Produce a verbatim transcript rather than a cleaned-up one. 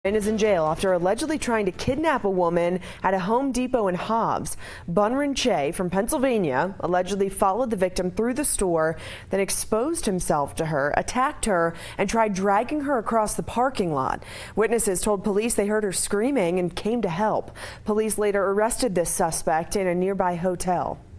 And is in jail after allegedly trying to kidnap a woman at a Home Depot in Hobbs. Bunrin Che from Pennsylvania allegedly followed the victim through the store, then exposed himself to her, attacked her, and tried dragging her across the parking lot. Witnesses told police they heard her screaming and came to help. Police later arrested this suspect in a nearby hotel.